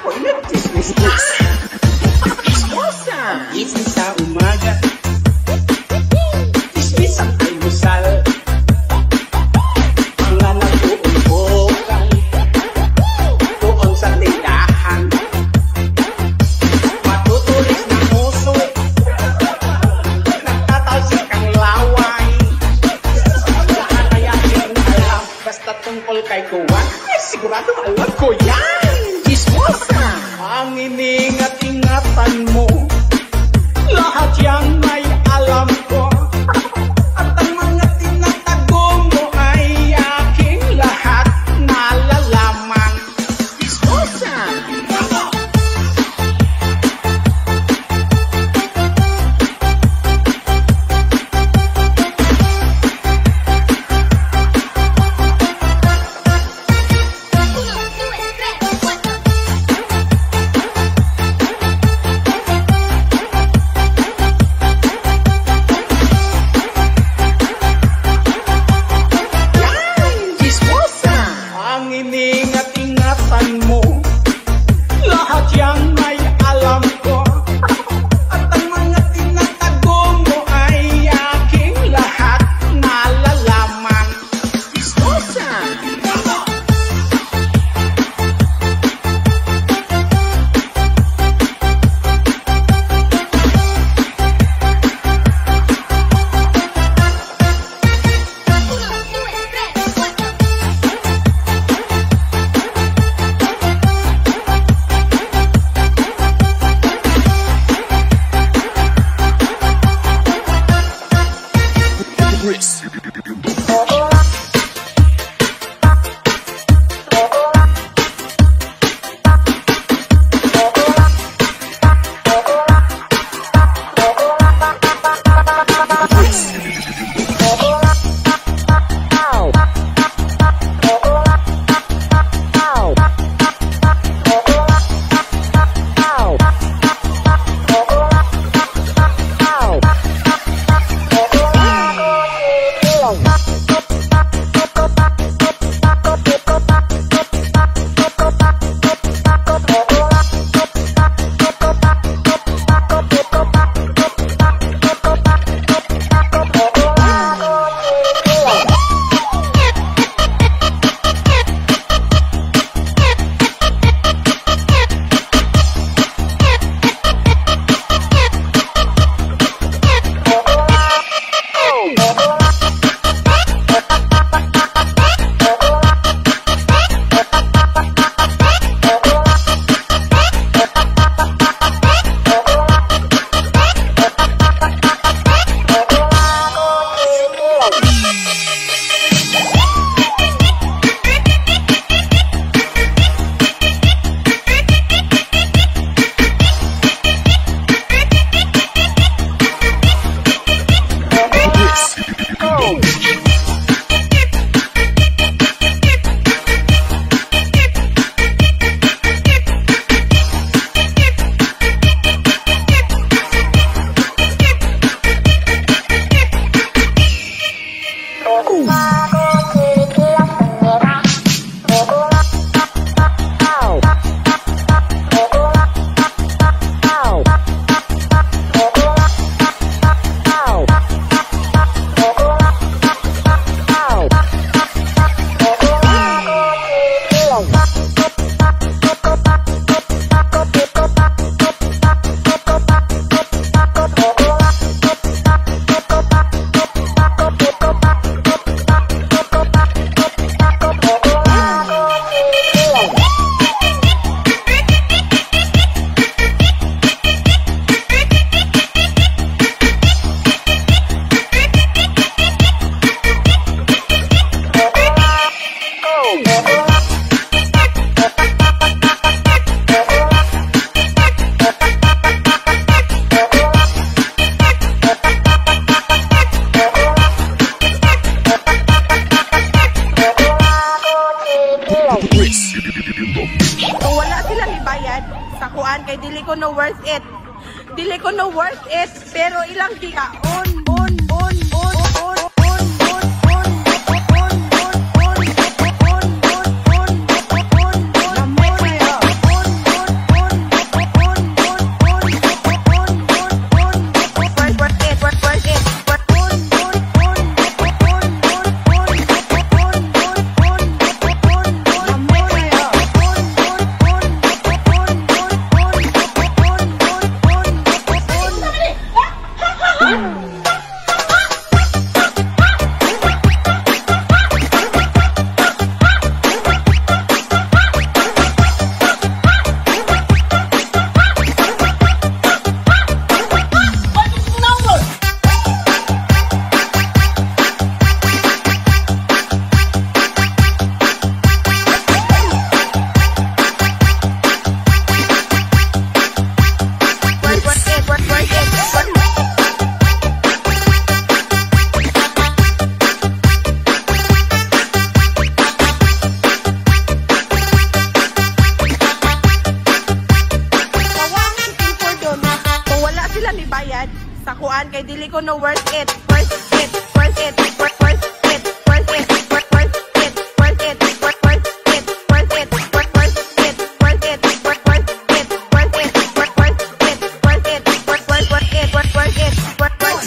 ako'y nagtismis-tis. Ismosa! Gising sa umaga, tismis ang almusal. Mga nag-uumbokan doon sa tindahan. Matutulis ng muso, nagtatalsik ang laway. Lahat ay aking alam, basta tungkol kay Kuwan, ay sigurado alam ko yan. Chismosa! Ang iningat-ingatan mo, lahat yan ay alam ko. At ang mga tinatago mo ay aking lahat nalalaman. Chismosa! Ang iningat-ingatan mo, lahat yan ay alam ko. At ang mga tinatago mo ay aking lahat nalalaman. Chismosa! kay dili ko no worth it. Dili ko no worth it, pero ilang gigaon. kuan kay dili ko no worth it. Worth it, worth it, worth it, worth it, worth it, worth it, worth it, worth it, worth it, worth it, worth it, worth it, worth it, worth it, worth it, worth it, worth it, worth it.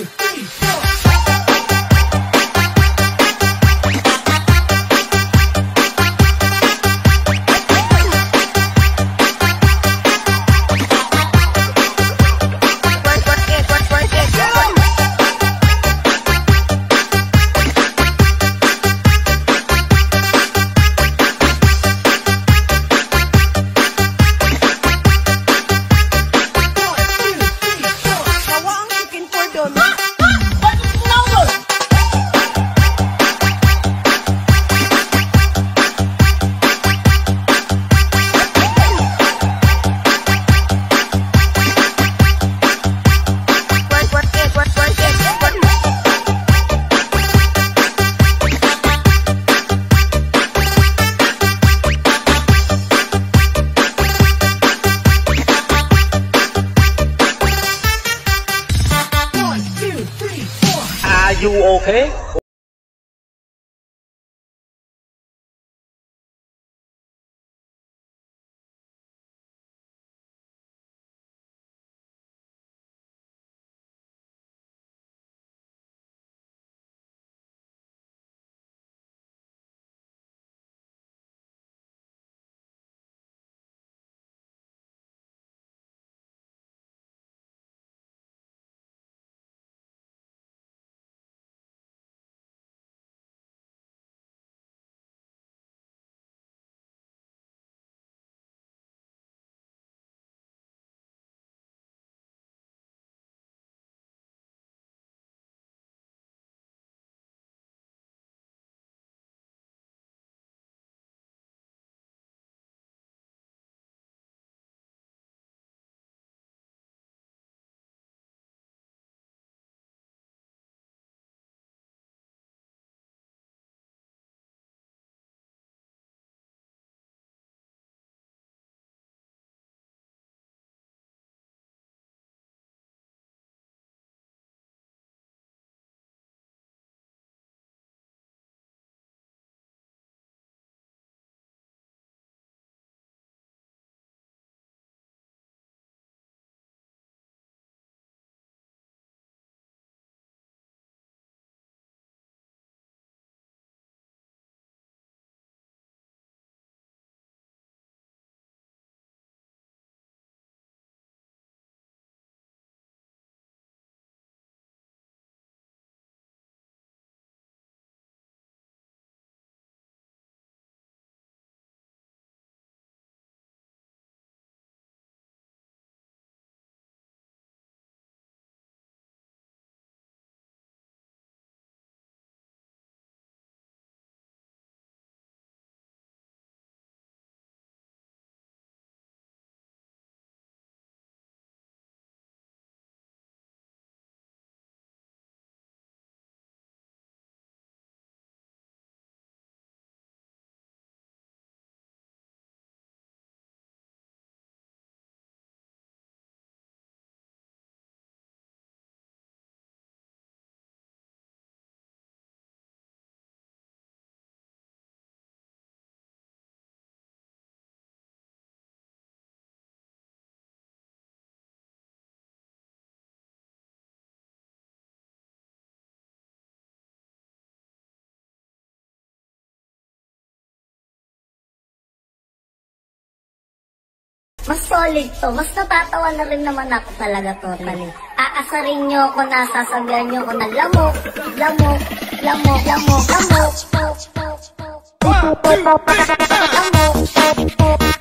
Are you okay? Mas solid to. Mas natatawa na rin naman ako talaga totally. Aasarin nyo ako na, sasabihan nyo ako na lamok, lamok, lamok, lamok, lamok. Lamok.